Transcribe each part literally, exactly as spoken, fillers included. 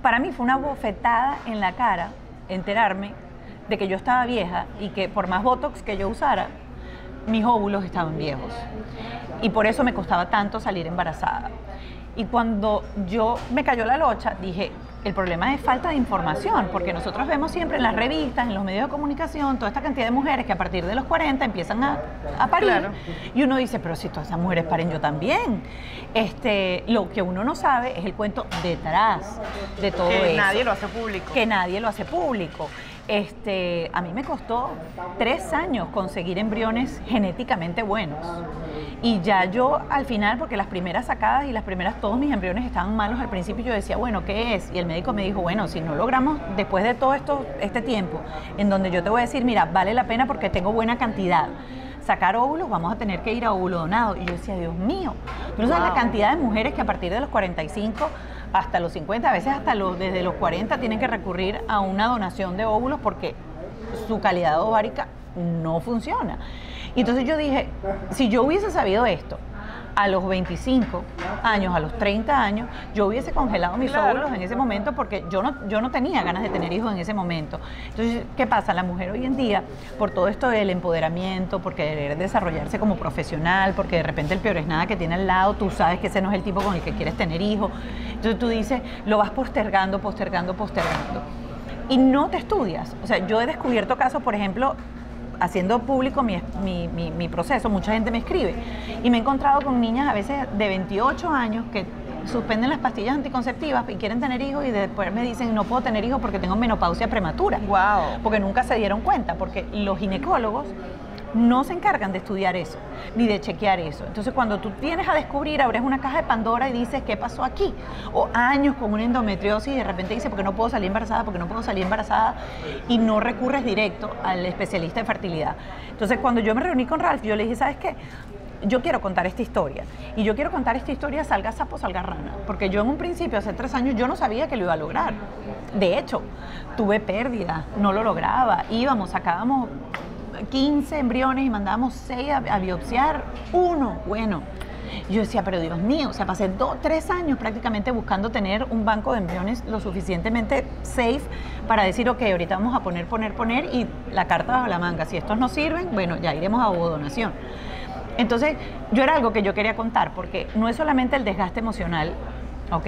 para mí fue una bofetada en la cara enterarme de que yo estaba vieja y que por más Botox que yo usara, mis óvulos estaban viejos. Y por eso me costaba tanto salir embarazada. Y cuando yo me cayó la locha, dije, el problema es falta de información, porque nosotros vemos siempre en las revistas, en los medios de comunicación, toda esta cantidad de mujeres que a partir de los cuarenta empiezan a, a parir. Claro. Y uno dice, pero si todas esas mujeres paren, yo también. Este, lo que uno no sabe es el cuento detrás de todo eso. Que nadie lo hace público. Que nadie lo hace público. Este, a mí me costó tres años conseguir embriones genéticamente buenos. Y ya yo al final, porque las primeras sacadas y las primeras, todos mis embriones estaban malos al principio, yo decía, bueno, ¿qué es? Y el médico me dijo, bueno, si no logramos después de todo esto, este tiempo, en donde yo te voy a decir, mira, vale la pena porque tengo buena cantidad, sacar óvulos, vamos a tener que ir a óvulo donado. Y yo decía, Dios mío, pero wow. ¿Sabes la cantidad de mujeres que a partir de los cuarenta y cinco hasta los cincuenta, a veces hasta los, desde los cuarenta, tienen que recurrir a una donación de óvulos porque su calidad ovárica no funciona? Y entonces yo dije, si yo hubiese sabido esto a los veinticinco años, a los treinta años, yo hubiese congelado mis claro. óvulos en ese momento porque yo no, yo no tenía ganas de tener hijos en ese momento. Entonces, ¿qué pasa? La mujer hoy en día, por todo esto del empoderamiento, por querer desarrollarse como profesional, porque de repente el peor es nada que tiene al lado, tú sabes que ese no es el tipo con el que quieres tener hijos. Entonces tú dices, lo vas postergando, postergando, postergando. Y no te estudias. O sea, yo he descubierto casos, por ejemplo, haciendo público mi, mi, mi, mi proceso, mucha gente me escribe y me he encontrado con niñas a veces de veintiocho años que suspenden las pastillas anticonceptivas y quieren tener hijos y después me dicen no puedo tener hijos porque tengo menopausia prematura. Wow. Porque nunca se dieron cuenta, porque los ginecólogos no se encargan de estudiar eso, ni de chequear eso. Entonces, cuando tú vienes a descubrir, abres una caja de Pandora y dices, ¿qué pasó aquí? O años con una endometriosis y de repente dices, ¿por qué no puedo salir embarazada? ¿Por qué no puedo salir embarazada? Y no recurres directo al especialista de fertilidad. Entonces, cuando yo me reuní con Ralph, yo le dije, ¿sabes qué? Yo quiero contar esta historia. Y yo quiero contar esta historia salga sapo, salga rana. Porque yo en un principio, hace tres años, yo no sabía que lo iba a lograr. De hecho, tuve pérdida, no lo lograba. Íbamos, sacábamos quince embriones y mandábamos seis a, a biopsiar, uno, bueno. Yo decía, pero Dios mío, o sea, pasé dos, tres años prácticamente buscando tener un banco de embriones lo suficientemente safe para decir, ok, ahorita vamos a poner, poner, poner y la carta bajo la manga. Si estos no sirven, bueno, ya iremos a ovodonación. Entonces, yo era algo que yo quería contar, porque no es solamente el desgaste emocional, ¿ok?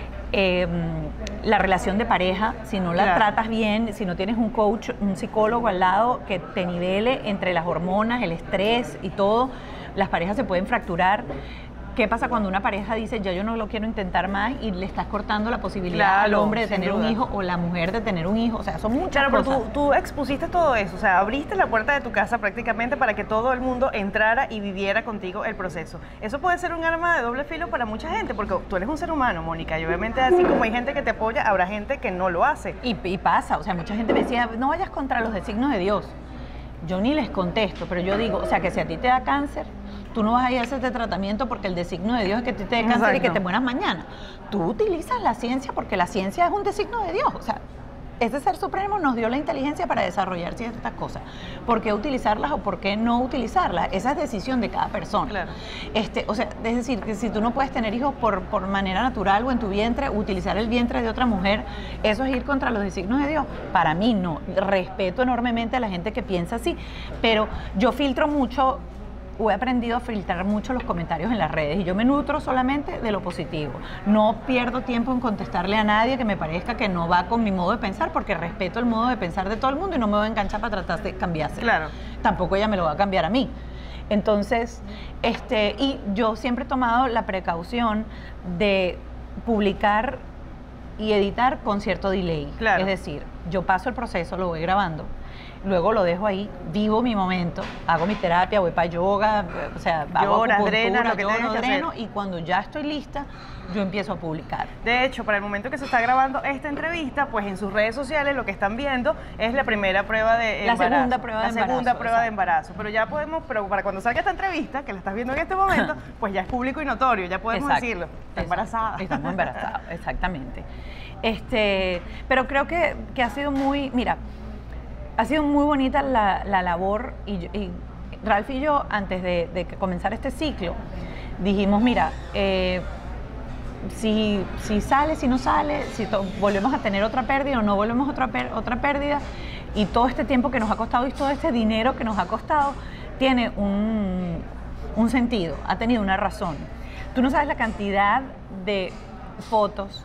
Eh, la relación de pareja, si no la claro. tratas bien, si no tienes un coach, un psicólogo al lado que te nivele entre las hormonas, el estrés y todo, las parejas se pueden fracturar. ¿Qué pasa cuando una pareja dice, ya yo no lo quiero intentar más y le estás cortando la posibilidad claro, al hombre de tener duda. un hijo o la mujer de tener un hijo? O sea, son muchas claro, cosas. Pero tú, tú expusiste todo eso, o sea, abriste la puerta de tu casa prácticamente para que todo el mundo entrara y viviera contigo el proceso. Eso puede ser un arma de doble filo para mucha gente, porque tú eres un ser humano, Mónica, y obviamente así como hay gente que te apoya, habrá gente que no lo hace. Y, y pasa, o sea, mucha gente me decía, no vayas contra los designios de Dios. Yo ni les contesto, pero yo digo, o sea, que si a ti te da cáncer, tú no vas a ir a hacer este tratamiento porque el designio de Dios es que a ti te dé cáncer Exacto. y que te mueras mañana. Tú utilizas la ciencia porque la ciencia es un designio de Dios. O sea, ese ser supremo nos dio la inteligencia para desarrollar ciertas cosas. ¿Por qué utilizarlas o por qué no utilizarlas? Esa es decisión de cada persona. Claro. Este, o sea, es decir, que si tú no puedes tener hijos por, por manera natural o en tu vientre, utilizar el vientre de otra mujer, ¿eso es ir contra los designios de Dios? Para mí no. Respeto enormemente a la gente que piensa así, pero yo filtro mucho. He aprendido a filtrar mucho los comentarios en las redes y yo me nutro solamente de lo positivo. No pierdo tiempo en contestarle a nadie que me parezca que no va con mi modo de pensar, porque respeto el modo de pensar de todo el mundo y no me voy a enganchar para tratar de cambiarse. Claro. Tampoco ella me lo va a cambiar a mí. Entonces, este, y yo siempre he tomado la precaución de publicar y editar con cierto delay. Claro. Es decir, yo paso el proceso, lo voy grabando, luego lo dejo ahí, vivo mi momento, hago mi terapia, voy para yoga, o sea, hago Lloras, drenas, lo que lloro, tengas que dreno, hacer. Y cuando ya estoy lista, yo empiezo a publicar. De hecho, para el momento que se está grabando esta entrevista, pues en sus redes sociales lo que están viendo es la primera prueba de embarazo. La segunda prueba de embarazo. La segunda prueba exacto. de embarazo. Pero ya podemos, pero para cuando salga esta entrevista, que la estás viendo en este momento, pues ya es público y notorio, ya podemos exacto, decirlo. Está exacto. embarazada. Estamos embarazados, exactamente. Este, pero creo que, que ha sido muy, mira, ha sido muy bonita la, la labor y, y Ralph y yo, antes de, de comenzar este ciclo, dijimos, mira, eh, si, si sale, si no sale, si volvemos a tener otra pérdida o no volvemos a otra, otra pérdida, y todo este tiempo que nos ha costado y todo este dinero que nos ha costado, tiene un, un sentido, ha tenido una razón. Tú no sabes la cantidad de fotos,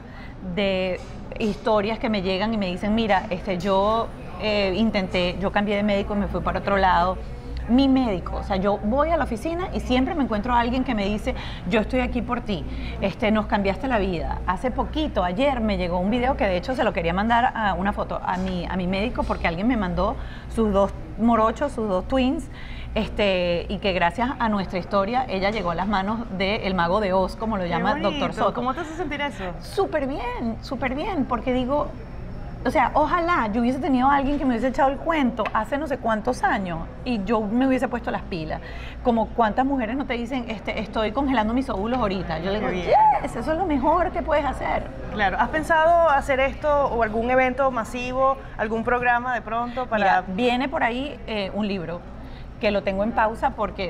de historias que me llegan y me dicen, mira, este, yo eh, intenté, yo cambié de médico y me fui para otro lado. Mi médico, o sea, yo voy a la oficina y siempre me encuentro a alguien que me dice, yo estoy aquí por ti, este, nos cambiaste la vida. Hace poquito, ayer, me llegó un video que de hecho se lo quería mandar a una foto a mi, a mi médico porque alguien me mandó sus dos morochos, sus dos twins, este, y que gracias a nuestra historia ella llegó a las manos del mago de Oz, como lo llama doctor Soto. ¿Cómo te hace sentir eso? Súper bien, súper bien, porque digo, o sea, ojalá yo hubiese tenido a alguien que me hubiese echado el cuento hace no sé cuántos años y yo me hubiese puesto las pilas. Como cuántas mujeres no te dicen, este, estoy congelando mis óvulos ahorita. Yo le digo, yes, eso es lo mejor que puedes hacer. Claro. ¿Has pensado hacer esto o algún evento masivo, algún programa de pronto para...? Mira, viene por ahí eh, un libro que lo tengo en pausa porque...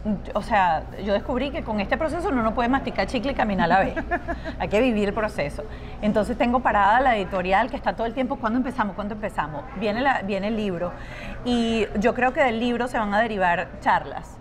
O sea, yo descubrí que con este proceso uno no puede masticar chicle y caminar a la vez. Hay que vivir el proceso. Entonces tengo parada la editorial que está todo el tiempo, ¿cuándo empezamos? ¿Cuándo empezamos? Viene, la, viene el libro. Y yo creo que del libro se van a derivar charlas.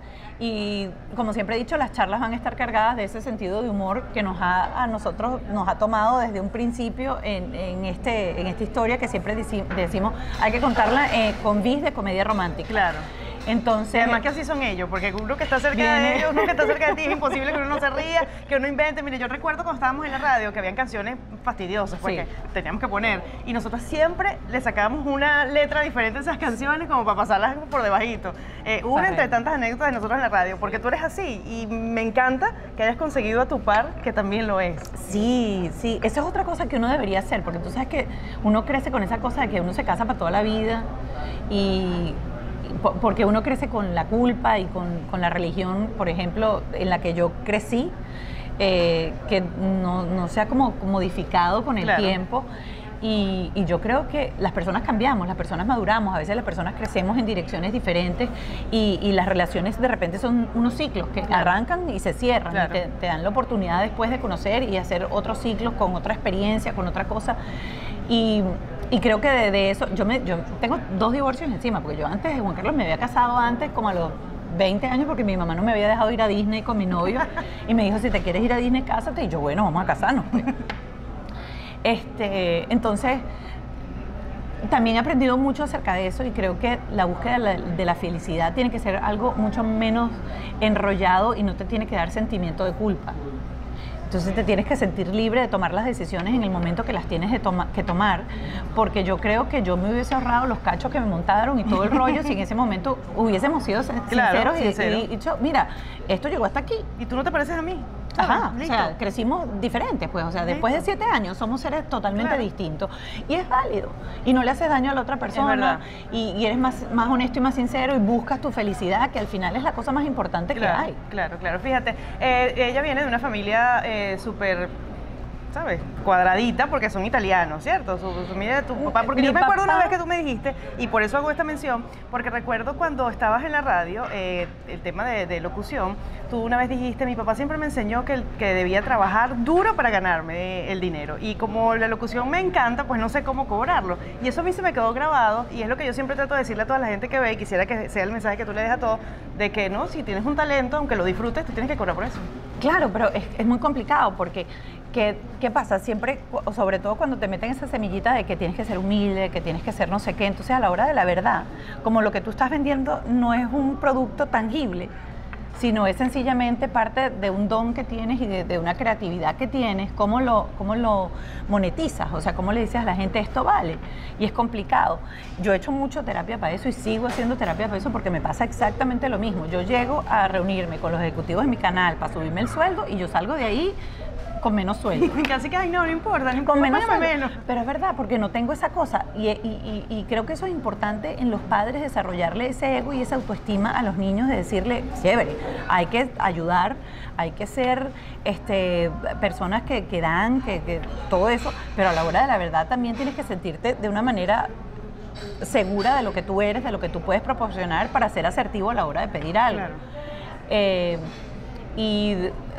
Y como siempre he dicho, las charlas van a estar cargadas de ese sentido de humor que nos ha, a nosotros nos ha tomado desde un principio en, en, este, en esta historia que siempre decimos, hay que contarla eh, con vis de comedia romántica. Claro. Entonces, además que así son ellos, porque uno que está cerca viene. de ellos, uno que está cerca de ti, es imposible que uno no se ría, que uno invente. Mire, yo recuerdo cuando estábamos en la radio que habían canciones fastidiosas, porque sí. teníamos que poner, y nosotros siempre le sacábamos una letra diferente a esas canciones como para pasarlas por debajito. Eh, una entre tantas anécdotas de nosotros en la radio, porque tú eres así, y me encanta que hayas conseguido a tu par, que también lo es. Sí, sí, esa es otra cosa que uno debería hacer, porque tú sabes que uno crece con esa cosa de que uno se casa para toda la vida, y... porque uno crece con la culpa y con, con la religión, por ejemplo, en la que yo crecí, eh, que no, no se ha como modificado con el claro. tiempo. Y, y yo creo que las personas cambiamos, las personas maduramos, a veces las personas crecemos en direcciones diferentes y, y las relaciones de repente son unos ciclos que claro. arrancan y se cierran claro. y te, te dan la oportunidad después de conocer y hacer otros ciclos con otra experiencia, con otra cosa. Y, y creo que de, de eso, yo, me, yo tengo dos divorcios encima, porque yo antes, Juan Carlos, me había casado antes como a los veinte años porque mi mamá no me había dejado ir a Disney con mi novio y me dijo, si te quieres ir a Disney, cásate. Y yo, bueno, vamos a casarnos. Pues. Este, entonces, también he aprendido mucho acerca de eso y creo que la búsqueda de la, de la felicidad tiene que ser algo mucho menos enrollado y no te tiene que dar sentimiento de culpa. Entonces te tienes que sentir libre de tomar las decisiones en el momento que las tienes de toma, que tomar, porque yo creo que yo me hubiese ahorrado los cachos que me montaron y todo el rollo si en ese momento hubiésemos sido sinceros claro, y, sincero. y, y dicho, mira, esto llegó hasta aquí. ¿Y tú no te pareces a mí? Ajá, o sea, crecimos diferentes, pues, o sea, después de siete años somos seres totalmente claro. distintos y es válido y no le haces daño a la otra persona y, y eres más, más honesto y más sincero y buscas tu felicidad, que al final es la cosa más importante claro, que hay. Claro, claro, fíjate, eh, ella viene de una familia eh, súper... ¿sabes? Cuadradita, porque son italianos, ¿cierto? Su, su familia de tu papá, porque Mi yo me acuerdo papá... una vez que tú me dijiste, y por eso hago esta mención, porque recuerdo cuando estabas en la radio, eh, el tema de, de locución, tú una vez dijiste, mi papá siempre me enseñó que, que debía trabajar duro para ganarme el dinero, y como la locución me encanta, pues no sé cómo cobrarlo, y eso a mí se me quedó grabado, y es lo que yo siempre trato de decirle a toda la gente que ve, y quisiera que sea el mensaje que tú le des a todos, de que no, si tienes un talento, aunque lo disfrutes, tú tienes que cobrar por eso. Claro, pero es, es muy complicado, porque ¿Qué, ¿Qué pasa? Siempre, sobre todo cuando te meten esa semillita de que tienes que ser humilde, que tienes que ser no sé qué, entonces a la hora de la verdad, como lo que tú estás vendiendo no es un producto tangible, sino es sencillamente parte de un don que tienes y de, de una creatividad que tienes, ¿cómo lo, cómo lo monetizas? O sea, ¿cómo le dices a la gente esto vale? Y es complicado. Yo he hecho mucho terapia para eso y sigo haciendo terapia para eso porque me pasa exactamente lo mismo. Yo llego a reunirme con los ejecutivos de mi canal para subirme el sueldo y yo salgo de ahí con menos sueldo. Casi que, ay, no, no importa, no importa. Con menos sueldo. Menos. Pero es verdad, porque no tengo esa cosa. Y, y, y, y creo que eso es importante en los padres, desarrollarle ese ego y esa autoestima a los niños, de decirle, chévere, hay que ayudar, hay que ser este, personas que, que dan, que, que todo eso, pero a la hora de la verdad también tienes que sentirte de una manera segura de lo que tú eres, de lo que tú puedes proporcionar para ser asertivo a la hora de pedir algo. Claro. Eh, y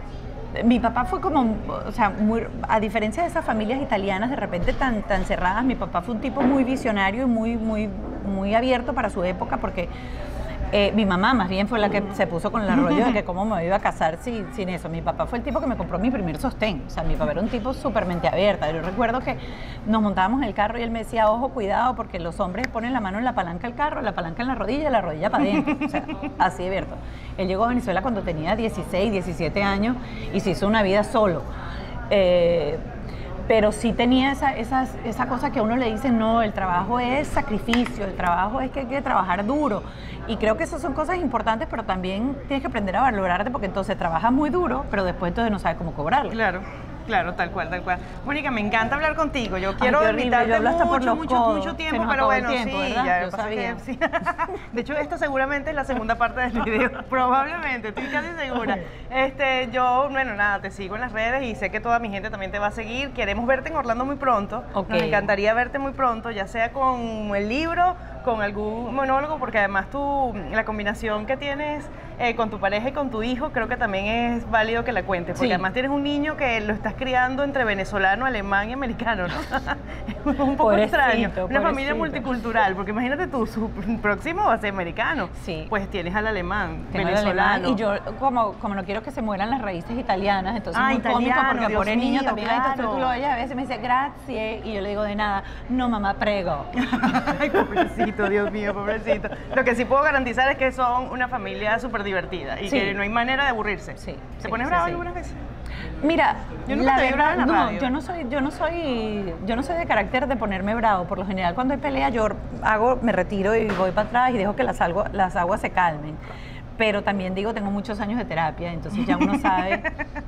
Mi papá fue como, o sea, muy, a diferencia de esas familias italianas de repente tan, tan cerradas, mi papá fue un tipo muy visionario y muy, muy, muy abierto para su época, porque eh, mi mamá más bien fue la que se puso con el rollo de que cómo me iba a casar sin, sin eso. Mi papá fue el tipo que me compró mi primer sostén. O sea, mi papá era un tipo súper mente abierta. Yo recuerdo que nos montábamos en el carro y él me decía, ojo, cuidado, porque los hombres ponen la mano en la palanca del carro, la palanca en la rodilla y la rodilla para adentro. O sea, así de abierto. Él llegó a Venezuela cuando tenía dieciséis, diecisiete años y se hizo una vida solo. Eh, pero sí tenía esa, esa, esa cosa que a uno le dice, no, el trabajo es sacrificio, el trabajo es que hay que trabajar duro. Y creo que esas son cosas importantes, pero también tienes que aprender a valorarte, porque entonces trabajas muy duro, pero después entonces no sabes cómo cobrarlo. Claro. Claro, tal cual, tal cual. Mónica, me encanta hablar contigo. Yo quiero Ay, horrible, invitarte yo hablo hasta mucho, por los mucho, codos. mucho tiempo, Se nos pero acabó el bueno, tiempo, sí, ¿verdad? ya Yo pasa sabía. que sí. De hecho, esta seguramente es la segunda parte del video, probablemente, estoy casi segura. Este, yo, bueno, nada, te sigo en las redes y sé que toda mi gente también te va a seguir. Queremos verte en Orlando muy pronto. Okay. Nos encantaría verte muy pronto, ya sea con el libro, con algún monólogo, porque además tú, la combinación que tienes eh, con tu pareja y con tu hijo, creo que también es válido que la cuentes, porque Sí. además tienes un niño que lo estás criando entre venezolano, alemán y americano, ¿no? Es un poco Pobrecito, extraño. Una pobrecito. familia multicultural, porque imagínate tú, su próximo va a ser americano. Sí. Pues tienes al alemán, Tengo el venezolano. alemán, y yo, como, como no quiero que se mueran las raíces italianas, entonces Ah, es muy cómico italiano, porque Dios pobre niño mío, también, ay, entonces claro. tú lo oyes a veces me dice gracias y yo le digo de nada, no mamá, prego. Ay, pobrecito, Dios mío, pobrecito. Lo que sí puedo garantizar es que son una familia súper divertida y Sí. que no hay manera de aburrirse. Sí, ¿Se sí, pone sí, bravo sí. algunas veces? Mira, Yo nunca la te vi brava verdad, en la no, radio. yo no soy, yo no soy, yo no soy de carácter de ponerme bravo. Por lo general, cuando hay pelea, yo hago, me retiro y voy para atrás y dejo que las, algo, las aguas se calmen. Pero también digo, tengo muchos años de terapia, entonces ya uno sabe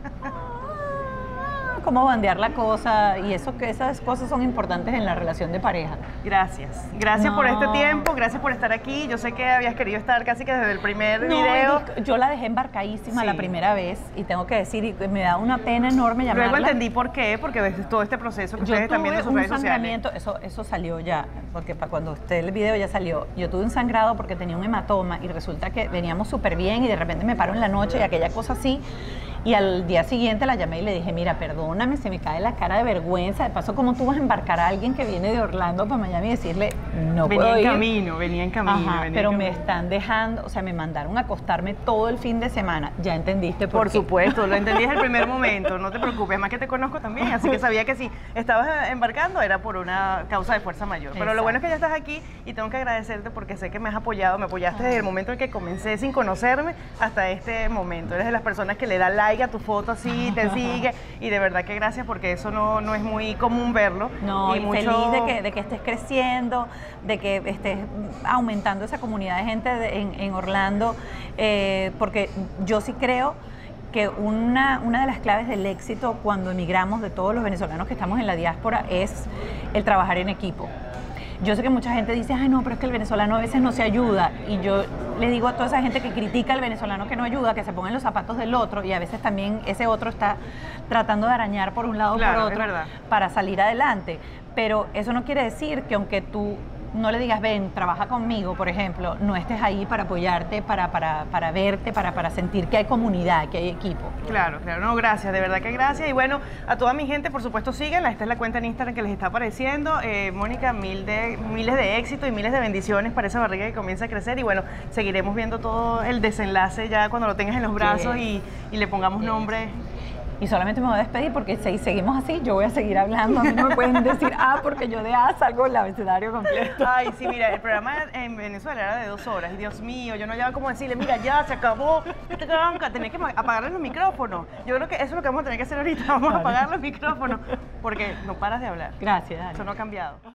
cómo bandear la cosa, y eso que esas cosas son importantes en la relación de pareja. Gracias. Gracias No. por este tiempo, gracias por estar aquí. Yo sé que habías querido estar casi que desde el primer No, video. y yo la dejé embarcadísima Sí. la primera vez y tengo que decir, y me da una pena enorme llamarla. Luego entendí por qué, porque ves todo este proceso que Yo ustedes están tuve viendo en sus un redes sociales. sangramiento, eso, eso salió ya, porque para cuando usted el video ya salió. Yo tuve un sangrado porque tenía un hematoma y resulta que veníamos súper bien y de repente me paro en la noche y aquella cosa así. Y al día siguiente la llamé y le dije, mira, perdóname, se me cae la cara de vergüenza. De paso, ¿cómo tú vas a embarcar a alguien que viene de Orlando para Miami y decirle, no venía puedo en ir? camino, venía en camino. Ajá, venía en pero me camino. están dejando, o sea, me mandaron a acostarme todo el fin de semana. Ya entendiste por, Por qué. supuesto, lo entendí desde el primer momento, no te preocupes, además que te conozco también, así que sabía que si estabas embarcando era por una causa de fuerza mayor. Pero Exacto. lo bueno es que ya estás aquí y tengo que agradecerte porque sé que me has apoyado, me apoyaste desde el momento en que comencé sin conocerme hasta este momento. Eres de las personas que le da like a tu foto así, te sigue, y de verdad que gracias porque eso no, no es muy común verlo. No, y, mucho- feliz de que, de que estés creciendo, de que estés aumentando esa comunidad de gente de- en, en Orlando, eh, porque yo sí creo que una, una de las claves del éxito cuando emigramos, de todos los venezolanos que estamos en la diáspora, es el trabajar en equipo. Yo sé que mucha gente dice, ay no, pero es que el venezolano a veces no se ayuda, y yo le digo a toda esa gente que critica al venezolano que no ayuda, que se ponga en los zapatos del otro, y a veces también ese otro está tratando de arañar por un lado o Claro, por es otro verdad. para salir adelante. Pero eso no quiere decir que aunque tú no le digas, ven, trabaja conmigo, por ejemplo, no estés ahí para apoyarte, para, para, para verte, para, para sentir que hay comunidad, que hay equipo. Claro, claro, no, gracias, de verdad que gracias. Y bueno, a toda mi gente, por supuesto, síganla. Esta es la cuenta en Instagram que les está apareciendo. Eh, Mónica, mil de, miles de éxito y miles de bendiciones para esa barriga que comienza a crecer. Y bueno, seguiremos viendo todo el desenlace ya cuando lo tengas en los brazos y, y le pongamos Yes. nombre. Y solamente me voy a despedir porque si seguimos así, yo voy a seguir hablando. A mí no me pueden decir, ah, porque yo de A salgo el abecedario completo. Ay, sí, mira, el programa en Venezuela era de dos horas. Y Dios mío, yo no llevaba como decirle, mira, ya se acabó. Tenés que apagarle los micrófonos. Yo creo que eso es lo que vamos a tener que hacer ahorita. Vamos a apagar los micrófonos porque no paras de hablar. Gracias, Dani. Eso no ha cambiado.